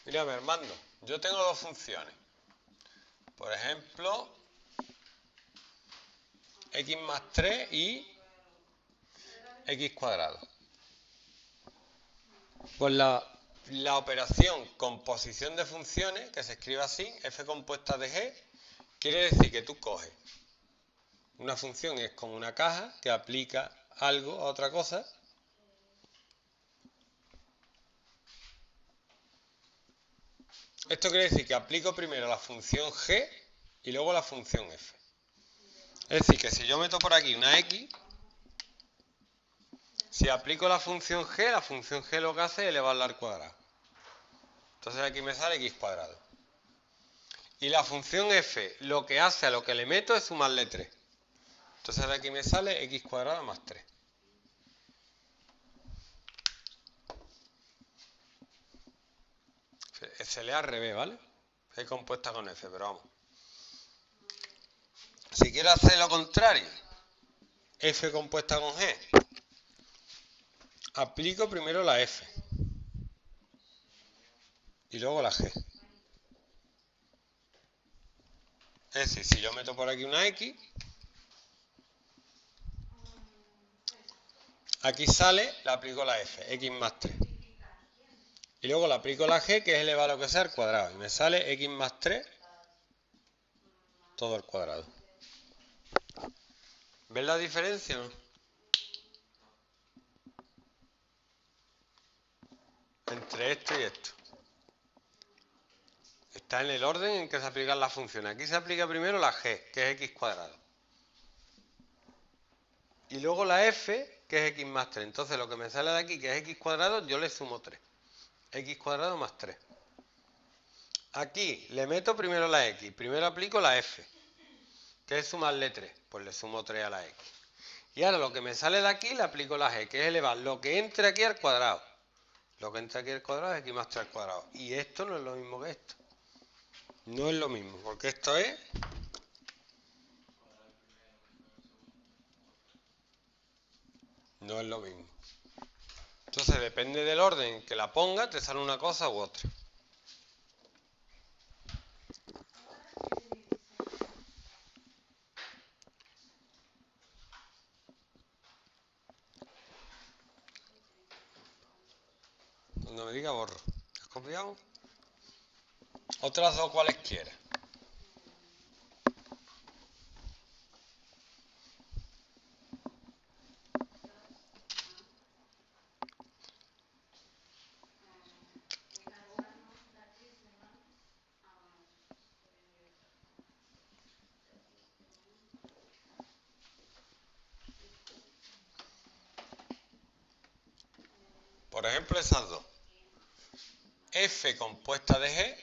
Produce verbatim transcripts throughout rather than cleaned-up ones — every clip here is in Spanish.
Mírame, Armando, yo tengo dos funciones. Por ejemplo, x más tres y x cuadrado. Pues la, la operación composición de funciones, que se escribe así, f compuesta de g, quiere decir que tú coges una función, es como una caja que aplica algo a otra cosa. Esto quiere decir que aplico primero la función g y luego la función f. Es decir, que si yo meto por aquí una x, si aplico la función g, la función g lo que hace es elevarla al cuadrado. Entonces aquí me sale x cuadrado. Y la función f lo que hace a lo que le meto es sumarle tres. Entonces de aquí me sale x cuadrado más tres. Se lee al revés, ¿vale? G compuesta con f, pero vamos. Si quiero hacer lo contrario, f compuesta con g, aplico primero la f y luego la g. Es decir, si yo meto por aquí una x, aquí sale, le aplico la f, x más tres. Y luego le aplico la g, que es elevar lo que sea al cuadrado. Y me sale x más tres todo al cuadrado. ¿Ves la diferencia o no? Entre esto y esto. Está en el orden en que se aplican las funciones. Aquí se aplica primero la g, que es x cuadrado. Y luego la f, que es x más tres. Entonces lo que me sale de aquí, que es x cuadrado, yo le sumo tres. X cuadrado más tres. Aquí le meto primero la x. Primero aplico la f, que es sumarle tres. Pues le sumo tres a la x. Y ahora lo que me sale de aquí le aplico la g, que es elevar lo que entre aquí al cuadrado. Lo que entra aquí al cuadrado es x más tres al cuadrado. Y esto no es lo mismo que esto. No es lo mismo, porque esto es... No es lo mismo. Entonces depende del orden en que la ponga, te sale una cosa u otra. Cuando me diga borro. ¿Has copiado? Otras dos cualesquiera. Por ejemplo, esas dos. F compuesta de g,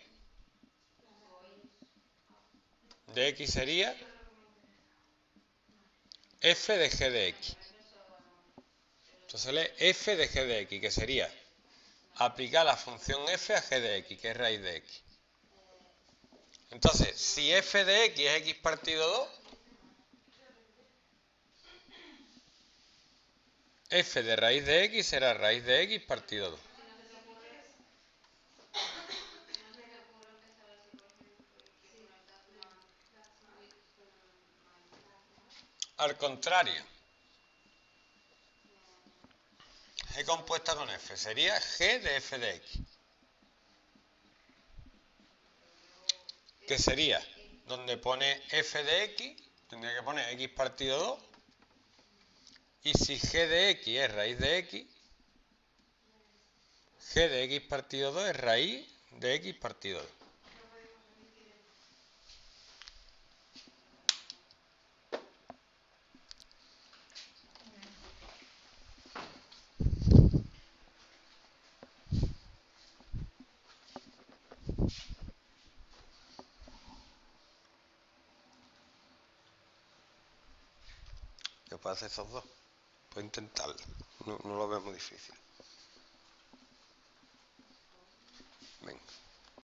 de x sería f de g de x. Entonces lee f de g de x, que sería aplicar la función f a g de x, que es raíz de x. Entonces, si f de x es x partido dos, f de raíz de x será raíz de x partido dos. Al contrario, g compuesta con f sería g de f de x, que sería donde pone f de x, tendría que poner x partido dos, y si g de x es raíz de x, g de x partido dos es raíz de x partido dos. ¿Qué puede hacer esos dos? Puedo intentarlo, no, no lo veo muy difícil. Venga.